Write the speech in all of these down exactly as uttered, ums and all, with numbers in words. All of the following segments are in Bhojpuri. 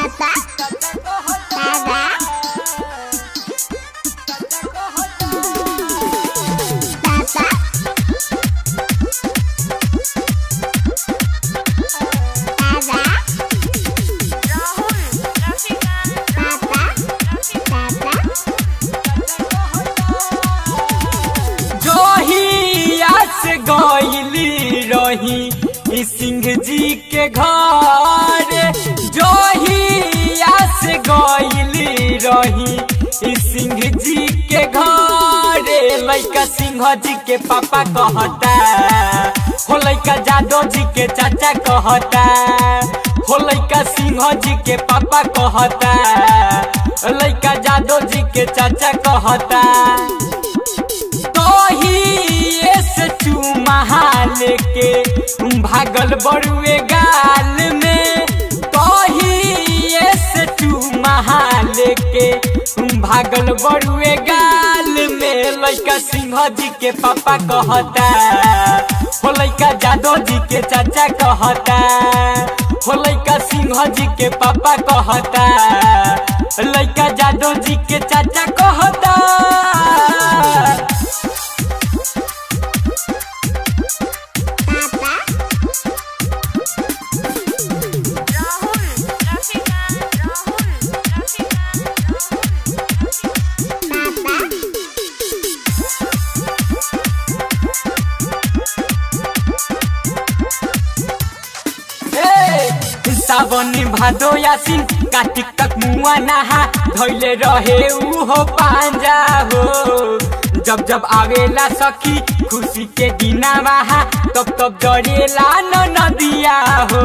दादा दादा गईली रही सिंह जी के घर जोहिया से गईली रही सिंह जी के घर लइका सिंह जी के पापा कहता हो लइका जादव जी के चाचा कहता हो लइका सिंह जी के पापा कहता लइका जादव जी के चाचा कहता लेके भागल बड़ुए गाल में कही से तू महा लेके भागल बड़ुए गाल में लइका सिंह जी के पापा कहता हो लइका जादव जी के चाचा कहता हो लइका सिंह जी के पापा कहता लइका जादव जी के चाचा कहता सावन भादो यासिन कार्तिक तक मुआ नहा धैले रहे उ हो पांजा हो जब जब आवेला सखी खुशी के दिना वहा तब तब जड़ेला न नदिया हो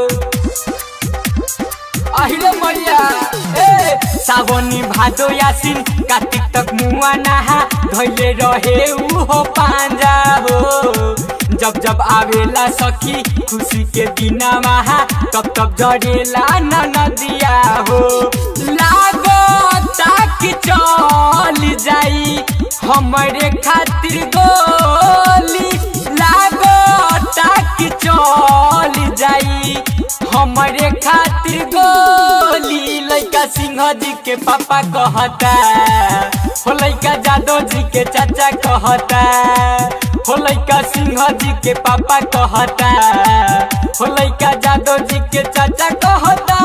अहिलो मैया ए सावनी भादो यासिन कार्तिक तक मुआ नहा धैले रहे उ हो पांजा हो जब जब आवेला सखी खुशी के दिना वहा तब तब जड़ेला न नदिया हो लागता कि चल जाई हमरे खातिर गोली लागता कि चल जाई हमरे खातिर गोली लइका सिंह जी के पापा कहता हो लइका जादव जी के चाचा कहता हो लइका सिंह जी के पापा कहता हो लइका जादव जी के चाचा कहता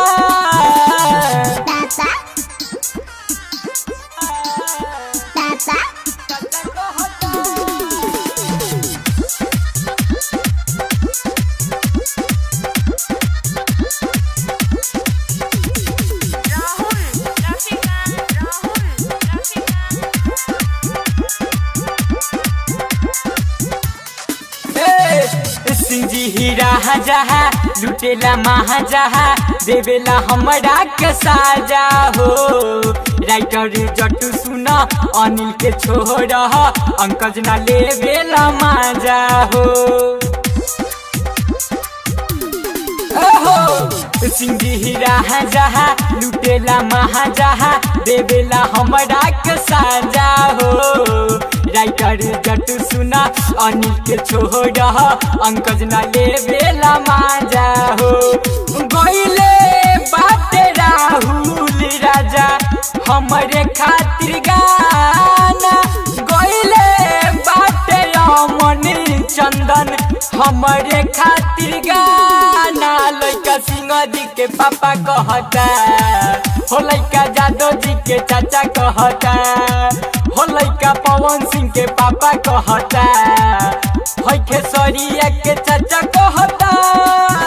सिंह जी हीरा जहा लुटेला महाजहा देवेला हमरा के साजा हो राइटर जट्टू सुना अनिल के छोड़ अंकज ना लेवेला माजा हो सिंह जी हीरा जहा लुटेला महाजहा देवेला हमरा के साजा हो राइटर जट्टू सुना अनिल के छोड़ अंकज ना लेवेला माजा हो गईले बाटे राहुल राजा हमरे खातिर गाना गईले बाटे अमन चंदन हमरे खातिर गाना लइका सिंह जी के पापा कहता हो लइका जादव जी के चाचा कहता हो लइका पवन सिंह के पापा कहता है खेसरिया के चाचा कहता।